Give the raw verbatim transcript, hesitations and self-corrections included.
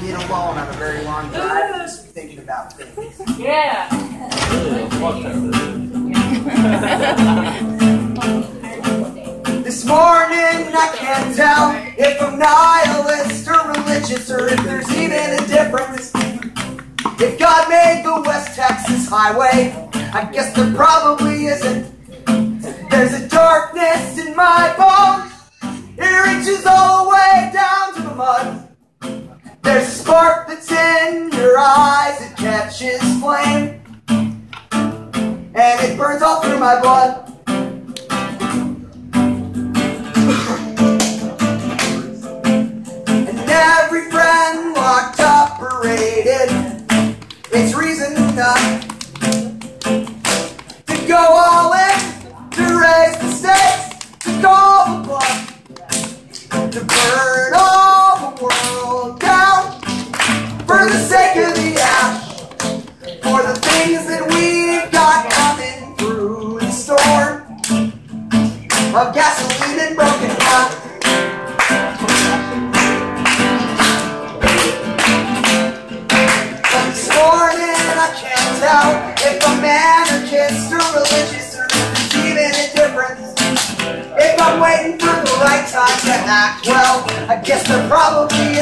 being alone on a very long drive, just thinking about things. Yeah. This morning I can't tell if I'm nihilist or religious, or if there's even a difference. If God made the West Texas Highway, I guess there probably isn't. There's a darkness in my bones, it reaches all the way down to the mud. There's a spark that's in your eyes, it catches flame, and it burns all through my blood. And every friend locked up or raided, it's reason enough to go all in, to raise the stakes, to call the bluff, to burn all the world down for the sake of the ash, for the things that we've got coming through the storm of gasoline and broken heart. But this morning I can't tell if I'm anarchist or religious, or if there's even a difference. If I'm waiting for the right time to act, well, I guess there probably